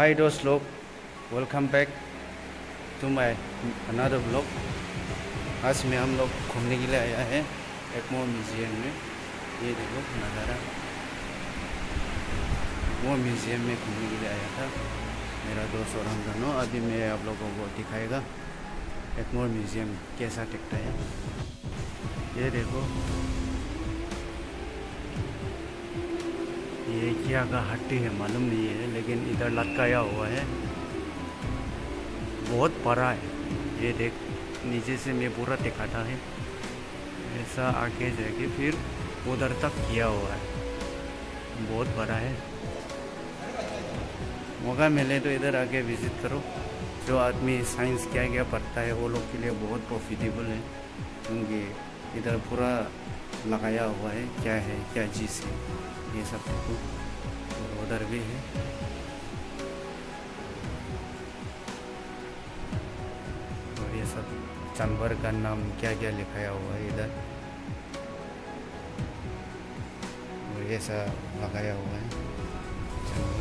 हाय दोस्त लोग, welcome back to my another blog. आज में हम लोग घूमने के लिए आया है एक्मोर म्यूज़ियम में। ये देखो नज़ारा, वो म्यूज़ियम में घूमने के लिए आया था मेरा दोस्त और हम दोनों। अभी मैं आप लोगों को दिखाएगा एक्मोर म्यूज़ियम कैसा दिखता है। ये देखो, ये क्या का हड्डी है मालूम नहीं है, लेकिन इधर लटकाया हुआ है, बहुत बड़ा है। ये देख, नीचे से मैं पूरा दिखाता है, ऐसा आगे जाके फिर उधर तक किया हुआ है, बहुत बड़ा है। मौका मिले तो इधर आके विज़िट करो। जो आदमी साइंस क्या क्या पढ़ता है वो लोग के लिए बहुत प्रॉफिटेबल है, क्योंकि इधर पूरा लगाया हुआ है क्या चीज़ है ये सब देखो। और उधर भी है, और ये सब जानवर का नाम क्या क्या लिखाया हुआ है इधर, और ये सब लगाया हुआ है जानवर।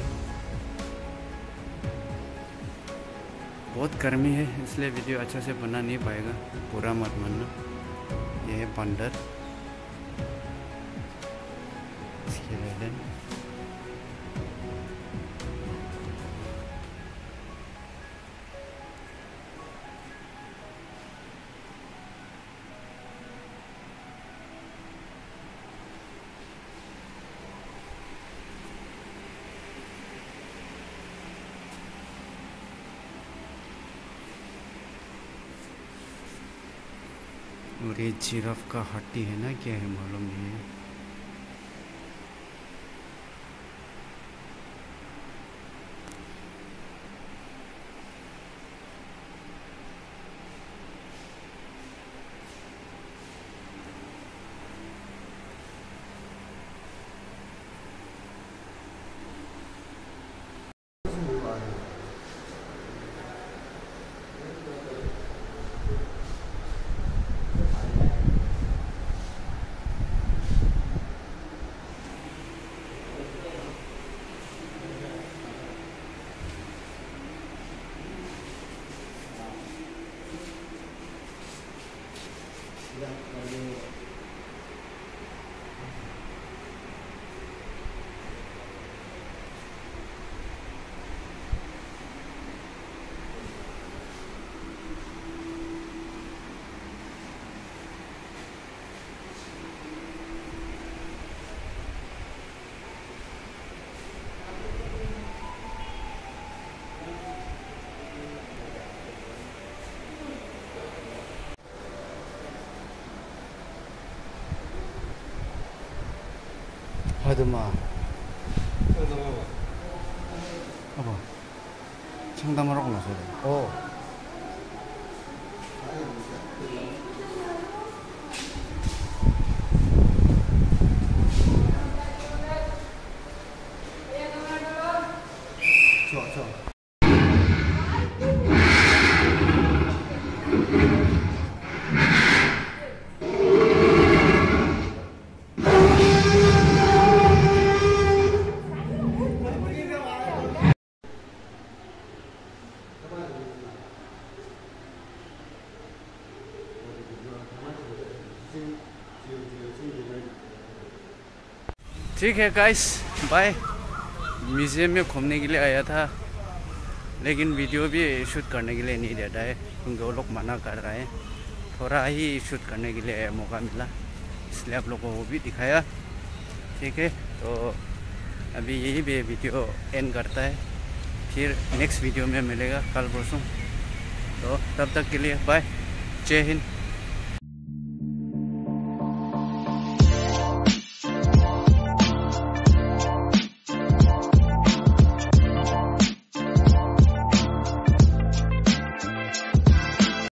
बहुत गर्मी है इसलिए वीडियो अच्छा से बना नहीं पाएगा, पूरा मत मानना। ये है बंदर, इसके लिए और ये जिराफ का हड्डी है ना, क्या है मालूम नहीं है। 하드마 봐봐, 청담을 하고 나서 좋아. ठीक है गाइस, बाय। म्यूज़ियम में घूमने के लिए आया था, लेकिन वीडियो भी शूट करने के लिए नहीं देता है, क्योंकि वो लोग मना कर रहे हैं। थोड़ा ही शूट करने के लिए मौका मिला, इसलिए आप लोगों को भी दिखाया। ठीक है, तो अभी यही भी वीडियो एंड करता है, फिर नेक्स्ट वीडियो में मिलेगा कल परसों। तो तब तक के लिए बाय, जय हिंद।